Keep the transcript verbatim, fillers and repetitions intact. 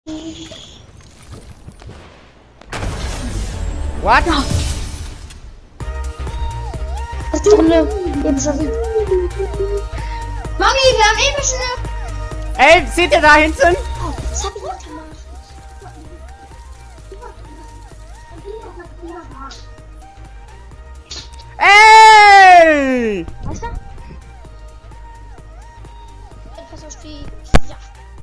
What? Was ist drin? Eben schon wieder. Mami, wir haben eben schon. Ey, seht ihr da hinten?